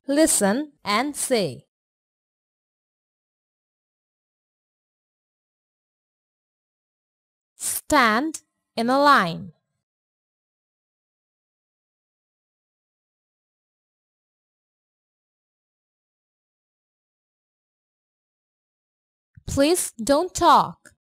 Listen and say. Stand in a line. Please don't talk.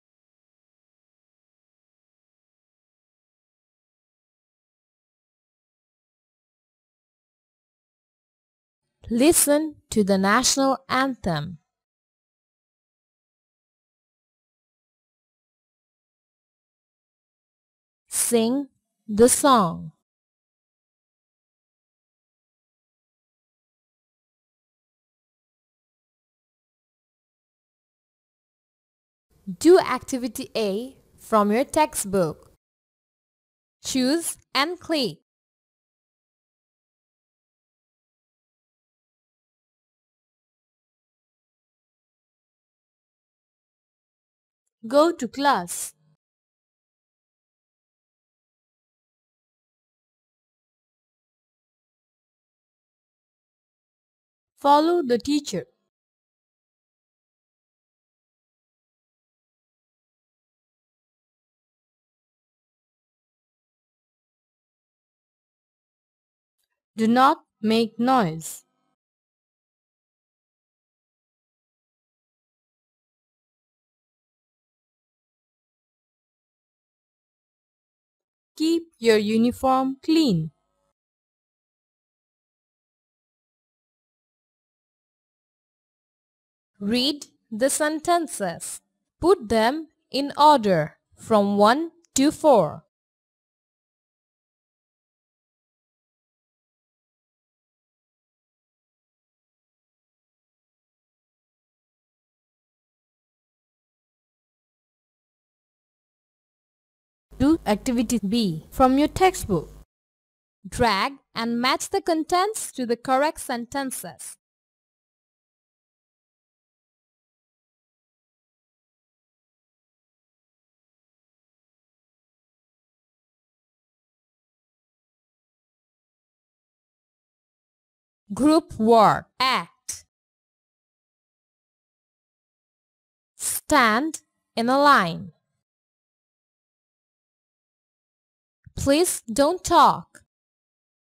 Listen to the national anthem. Sing the song. Do activity A from your textbook. Choose and click. Go to class. Follow the teacher. Do not make noise. Keep your uniform clean. Read the sentences. Put them in order from 1 to 4. Do activity B from your textbook. Drag and match the contents to the correct sentences. Group work. Act. Stand in a line. Please don't talk.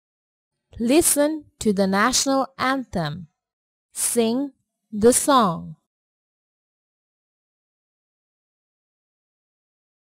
Listen to the national anthem. Sing the song.